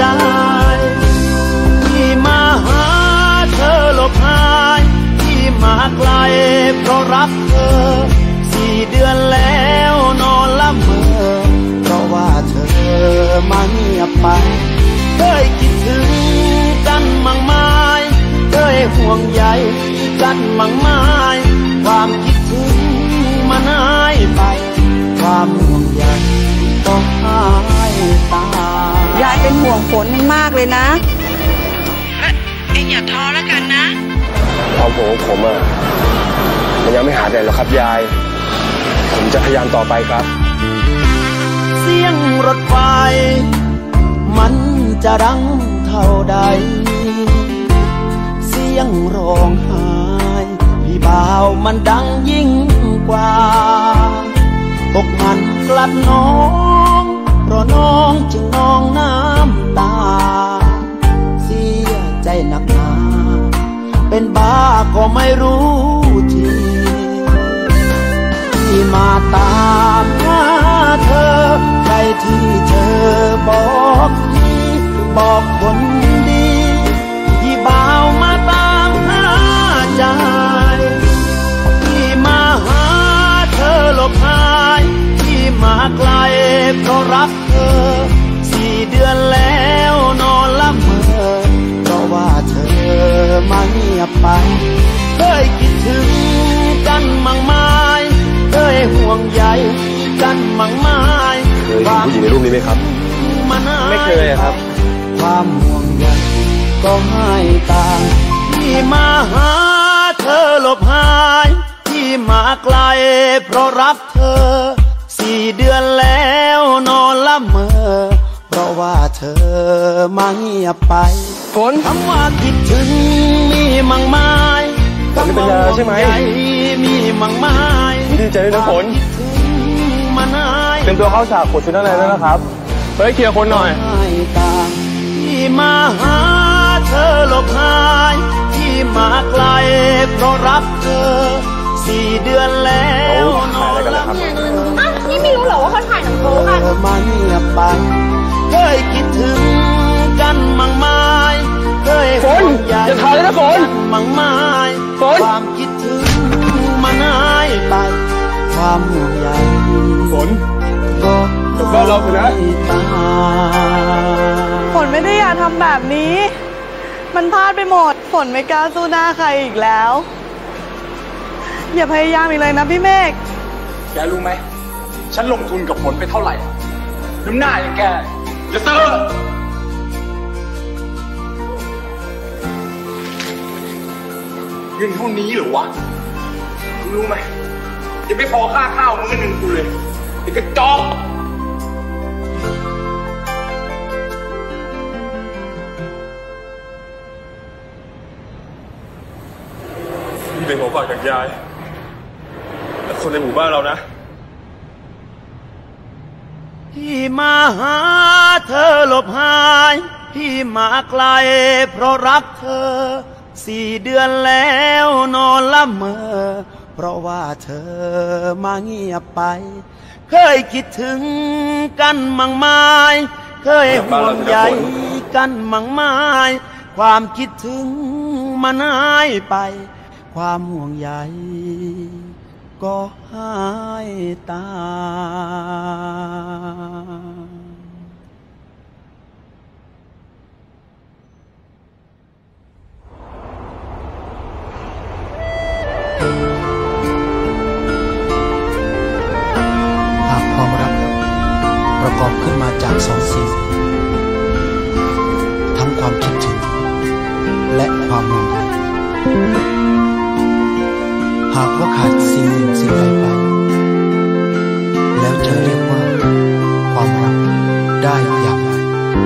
ที่มาหาเธอหลบหายที่มาไกลเพราะรักเธอสี่เดือนแล้วนอนละเมอเพราะว่าเธอมาเงียบไปเคยคิดถึงกันมั่งไม้เคยห่วงใยกันมั่งไม้ความคิดถึงมันหายไปความห่วงใยก็หายตายายเป็นห่วงฝนมากเลยนะเอ็งอย่าท้อแล้วกันนะความห่วงของผมอะมันยังไม่หายไปหรอกครับยายผมจะพยายามต่อไปครับเสียงรถไฟมันจะดังเท่าใดเสียงร้องไห้พี่บ่าวมันดังยิ่งกว่าอกมันกลัดน้องเพราะน้องจึงนองน้ำตาเสียใจหนักหนาเป็นบ้าก็ไม่รู้ทีที่มาตามหาเธอใครที่เธอบอกพี่บอกคนดีที่บ่าวมาตามหาใจที่มาหาเธอหลบหายที่มาไกลเพราะรักเธอสี่เดือนแล้วนอนละเมอเพราะว่าเธอมาเงียบไปเคยคิดถึงกันมั่งไม้เคยห่วงใยกันมั่งไม้เคยเห็นผู้หญิงในรูปนี้ไหมครับไม่เคยครับความห่วงใยก็ให้ตามที่มาหาเธอหลบหายที่มาไกลเพราะรักเธอสี่เดือนแล้วนอนละเมอเพราะว่าเธอมาเงียบไปฝนคำว่าคิดถึงมีมั่งไม้ฝนเป็นยาใช่ไหมมีมั่งไม้ดีใจด้วยนะฝนเป็นตัวเข้าฉากขดชุดนั่นเลยนะครับเฮ้ยเคลียร์คนหน่อยที่มาหาเธอหลบหายที่มาไกลเพราะรักเธอสี่เดือนแล้วนอนละเมออ้าวนี่ไม่รู้เหรอว่าเขาถ่ายหนังโป๊กันมาเงียบไปเคยคิดถึงกันมั่งไม้เคยฝนอย่าถ่ายเลยนะฝนมั่งไม้ความคิดถึงมันหายไปความห่วงใยฝนก็บ้านเราไปนะฝนไม่ได้อยากทำแบบนี้มันพลาดไปหมดฝนไม่กล้าสู้หน้าใครอีกแล้วอย่าพยายามอีกเลยนะพี่เมฆแกรู้ไหมฉันลงทุนกับฝนไปเท่าไหร่น้ำหน้าอย่างแกจะซื้อเงินเท่านี้เหรอวะรู้ไหมยังไม่พอค่าข้าวมื้อหนึ่งกูเลยไอ้กระจอกนี่เป็นของฝากจากยายและคนในหมู่บ้านเรานะพี่มาหาเธอหลบหายพี่มาไกลเพราะรักเธอสี่เดือนแล้วนอนละเมอเพราะว่าเธอมาเงียบไปเคยคิดถึงกันมั่งไม้เคยห่วงใยกันมั่งไม้ความคิดถึงมันหายไปความห่วงใยก็หายตาหากความรักประกอบขึ้นมาจากสองสิ่งทั้งความคิดถึงและความห่วงใยหากว่าขาดสิ่งหนึ่งสิ่งใดไปแล้วจะเรียกว่าความรักได้อย่างไร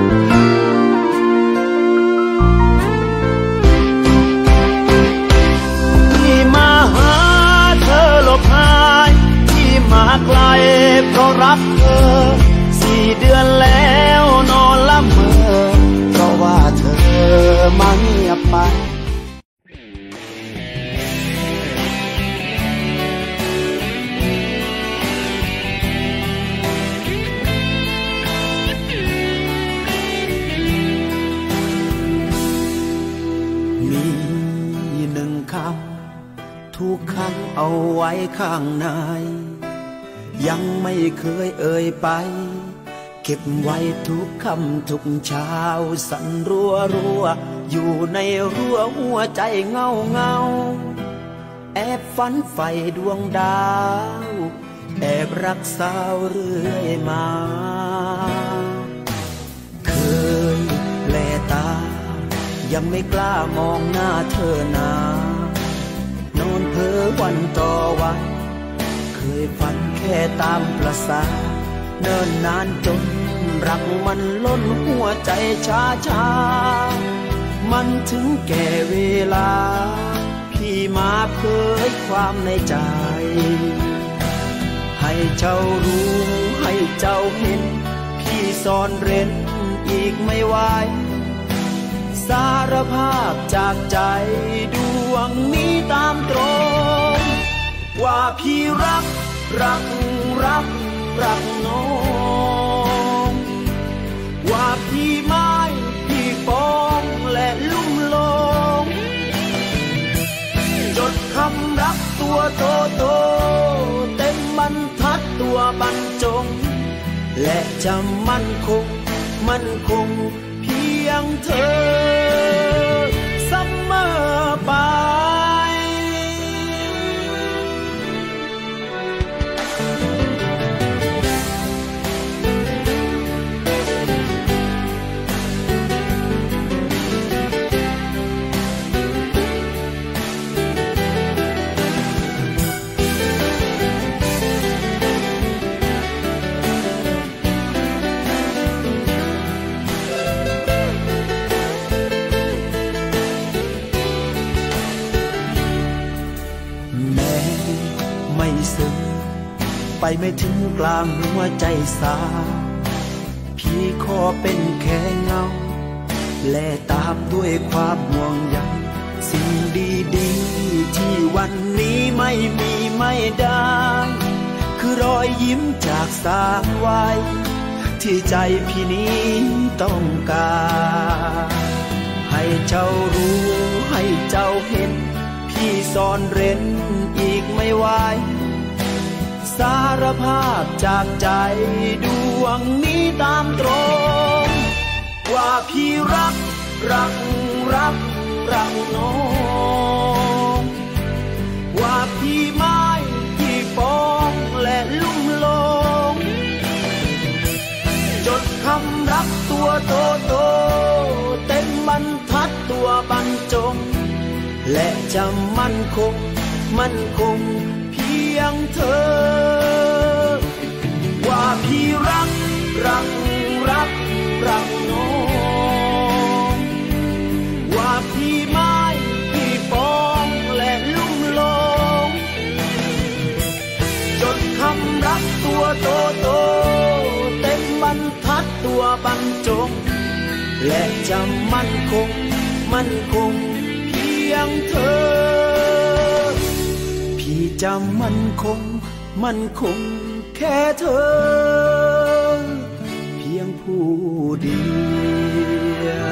ที่มาหาเธอหลบหายที่มาไกลเพราะรักเธอสี่เดือนแล้วนอนละเมอเพราะว่าเธอมาเงียบไปทุกครั้งเอาไว้ข้างในยังไม่เคยเอ่ยไปเก็บไว้ทุกคำทุกเช้าสั่นรัวรัวอยู่ในรั้วหัวใจเงาเงาแอบฝันไฟดวงดาวแอบรักสาวเรื่อยมาเคยแลตายังไม่กล้ามองหน้าเธอนา นอนเพ้อวันต่อวันเคยฝันแค่ตามประสาเนิ่นนานจนรักมันล้นหัวใจช้าช้ามันถึงแก่เวลาพี่มาเผยความในใจให้เจ้ารู้ให้เจ้าเห็นพี่ซ่อนเร้นอีกไม่ไหวสารภาพจากใจดวงนี้ตามตรงว่าพี่รักรักรักรักน้องว่าพี่ไม่พี่ปองและลุ่มลงจดคำรักตัวโตโตเต็มบรรทัดตัวบรรจงและจะมั่นคงมั่นคงเพียงเธอเสมอไปไปไม่ถึงกลางหัวใจสาพี่ขอเป็นแค่เงาและตามด้วยความห่วงใยสิ่งดีๆที่วันนี้ไม่มีไม่ได้คือรอยยิ้มจากสาววัยที่ใจพี่นี้ต้องการให้เจ้ารู้ให้เจ้าเห็นพี่ซ่อนเร้นอีกไม่ไหวสารภาพจากใจดวงนี้ตามตรงว่าพี่รักรักรักรักน้องว่าพี่ไม่พี่ปองและลุ่มลงจดคำรักตัวโตโตเต็มบรรทัดตัวบรรจงและจะมั่นคงมั่นคงเพียงเธอว่าพี่รักรักรักรักน้องว่าพี่ไม่พี่ปองและลุ่มลงจดคำรักตัวโตโตเต็มและจะมั่นคงมั่นคงเพียงเธอพี่จะมั่นคงมั่นคงแค่เธอเพียงผู้เดียว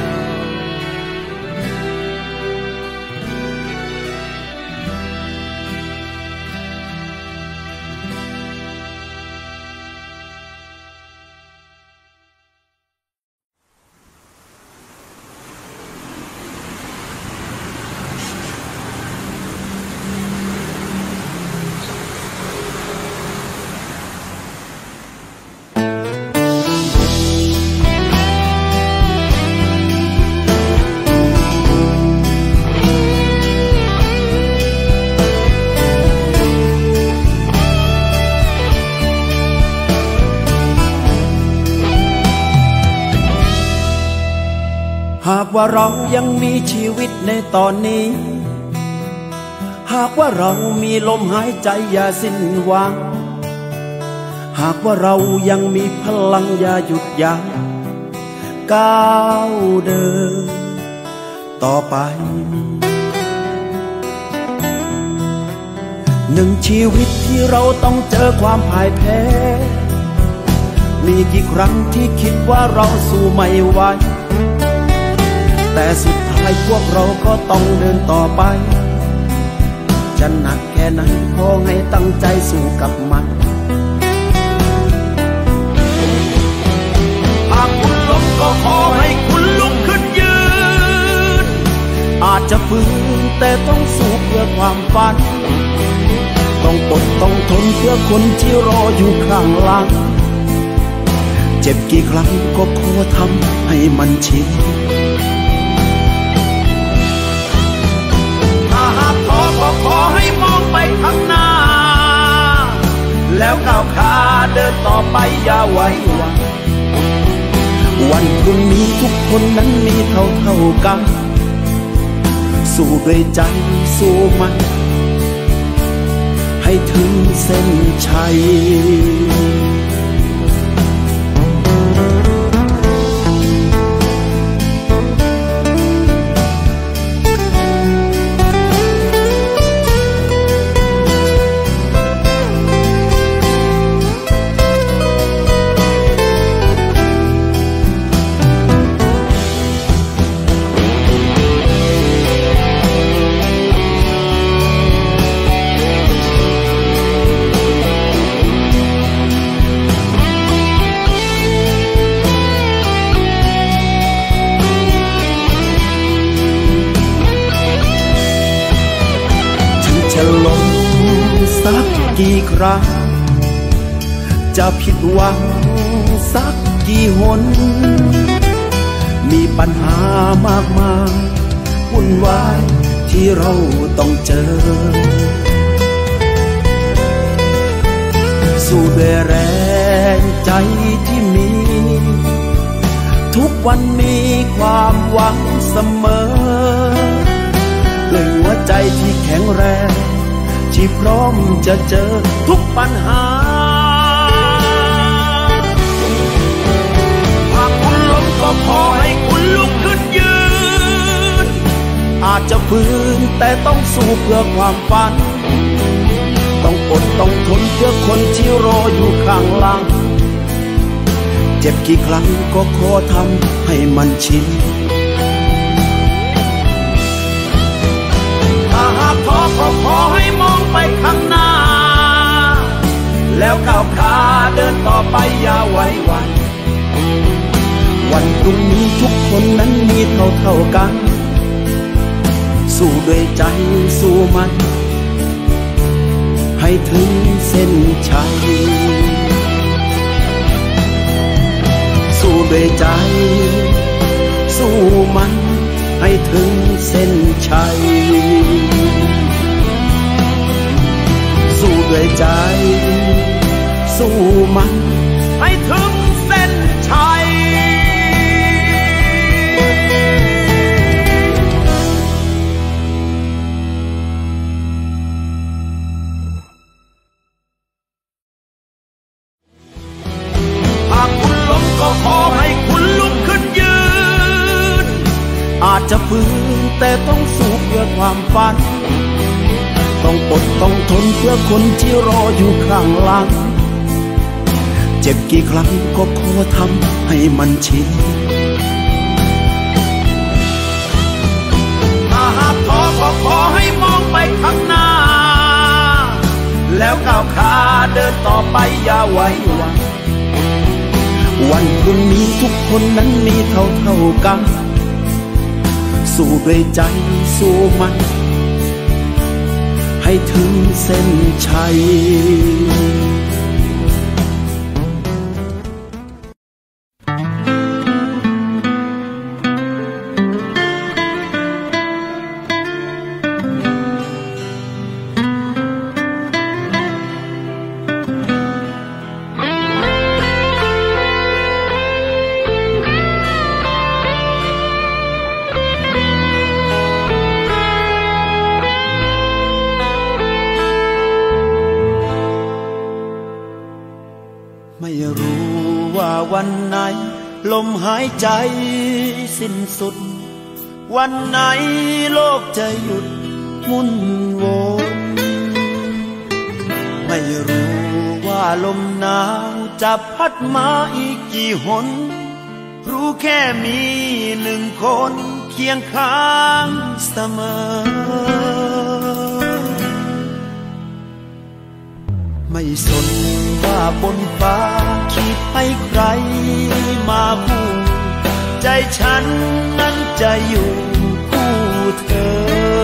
หากว่าเรายังมีชีวิตในตอนนี้หากว่าเรามีลมหายใจอย่าสิ้นหวังหากว่าเรายังมีพลังอย่าหยุดยั้งก้าวเดินต่อไปหนึ่งชีวิตที่เราต้องเจอความพ่ายแพ้มีกี่ครั้งที่คิดว่าเราสู้ไม่ไหวแต่สุดท้ายพวกเราก็ต้องเดินต่อไปจะหนักแค่ไหนขอให้ตั้งใจสู้กับมันหากคุณล้มก็ขอให้คุณลุกขึ้นยืนอาจจะฝืนแต่ต้องสู้เพื่อความฝันต้องอดต้องทนเพื่อคนที่รออยู่ข้างหลังเจ็บกี่ครั้งก็ขอทำให้มันชินก็ขอให้มองไปข้างหน้าแล้วก้าวขาเดินต่อไปอย่าไว้วันวันพรุ่งนี้ทุกคนนั้นมีเท่าเท่ากันสู้ด้วยใจสู้มันให้ถึงเส้นชัยสักกี่ครั้งจะผิดหวังสักกี่หนมีปัญหามากมายวุ่นวายที่เราต้องเจอสู้ด้วยแรงใจที่มีทุกวันมีความหวังเสมอด้วยหัวใจที่แข็งแรงที่พร้อมจะเจอทุกปัญหาหากคุณล้มก็ขอให้คุณลุกขึ้นยืนอาจจะฝืนแต่ต้องสู้เพื่อความฝันต้องอดต้องทนเพื่อคนที่รออยู่ข้างหลังเจ็บกี่ครั้งก็ขอทำให้มันชินหากท้อก็ขอให้มองไปข้างหน้าแล้วก้าวขาเดินต่อไปอย่าไว้วันวันพรุ่งนี้ทุกคนนั้นมีเท่าเท่ากันสู้ด้วยใจสู้มันให้ถึงเส้นชัยสู้ด้วยใจสู้มันให้ถึงเส้นชัยสู้ด้วยใจสู้มันให้ถึงเส้นชัย ก็ขอให้คุณลุกขึ้นยืต้องสู้เพื่อความฝันต้องอดต้องทนเพื่อคนที่รออยู่ข้างหลังเจ็บกี่ครั้งก็ขอทำให้มันชินถ้าหากท้อก็ขอให้มองไปข้างหน้าแล้วก้าวขาเดินต่อไปอย่าไว้วันวันพรุ่งนี้ทุกคนนั้นมีเท่าเท่ากันสู้ด้วยใจสู้มันให้ถึงเส้นชัยไม่รู้ว่าวันไหนลมหายใจสิ้นสุดวันไหนโลกจะหยุดหมุนวนไม่รู้ว่าลมหนาวจะพัดมาอีกกี่หนรู้แค่มีหนึ่งคนเคียงข้างเสมอไม่สนว่าบนฟ้าคิดให้ใครมาคู่ใจฉันนั้นจะอยู่คู่เธอ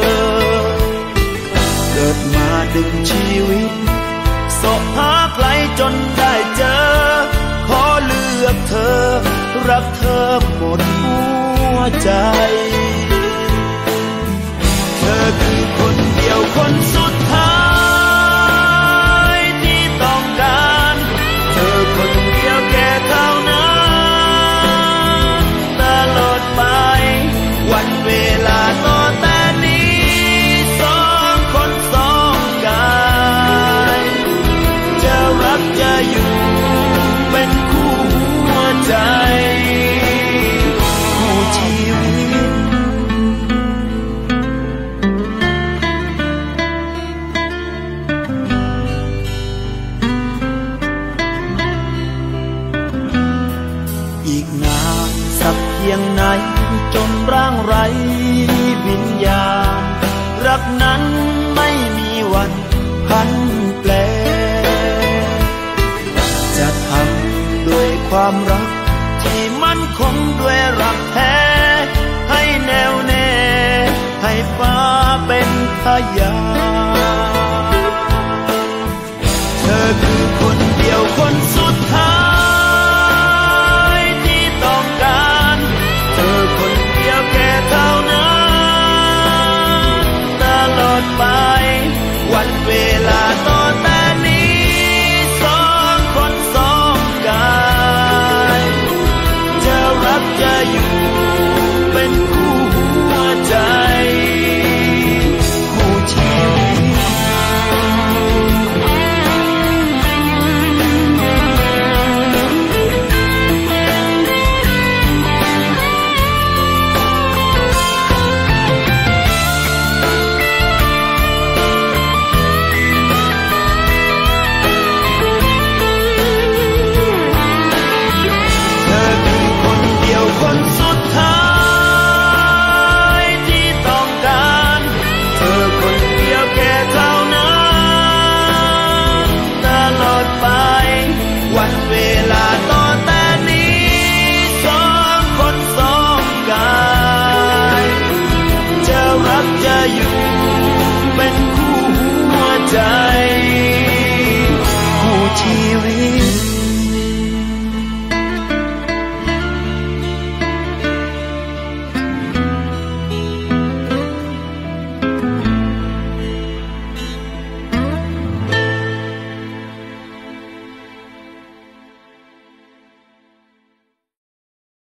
เกิดมาดึงชีวิตสอบหาใครจนได้เจอขอเลือกเธอรักเธอหมดหัวใจเธอคือคนเดียวคนสุดท้ายคนเดียวแค่เท่านั้นตลอดไปวันเวลาต่อแต่นี้สองคนสองกายจะรักจะอยู่เป็นคู่หัวใจคู่ชีวิตเพียงไหนจนร่างไร้วิญญาณรักนั้นไม่มีวันพันแปรจะทำด้วยความรักที่มั่นคงด้วยรักแท้ให้แน่วแน่ให้ฟ้าเป็นพยานเธอคือคนเดียวคนสุดท้ายเท่านั้นตลอดไปวันเวลาต่อแต่นี้สองคนสองกายจะรักจะอยู่เป็นคู่หัวใจคู่ชีวิตคนสุดท้ายที่ต้องการเธอคนเดียวแค่เท่านั้นตลอดไปวันเวลาต่อแต่นี้สองคนสองกายจะรักจะอยู่เป็นคู่หัวใจคู่ชีวิต